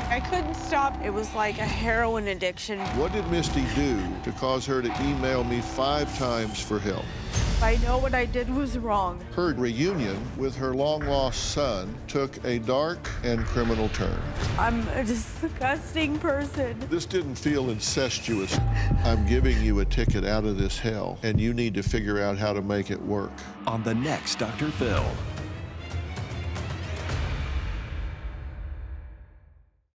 I couldn't stop. It was like a heroin addiction. What did Misty do to cause her to email me 5 times for help? I know what I did was wrong. Her reunion with her long-lost son took a dark and criminal turn. I'm a disgusting person. This didn't feel incestuous. I'm giving you a ticket out of this hell, and you need to figure out how to make it work. On the next Dr. Phil.